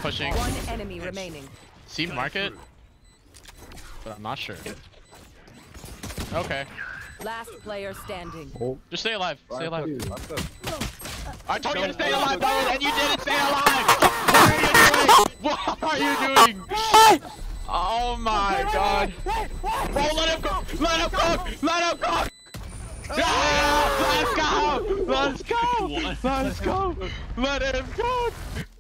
pushing. One enemy remaining. See market? But I'm not sure. Okay. Last player standing. Oh, Just stay alive. Stay alive. dude. I told you to stay alive, Bowen, and you didn't stay alive! What are you doing? What are you doing? Oh my god. Bro, let him go! Let him cook! Let him cook! Yeah! Let's go! Let's go! Let's go! Let him cook!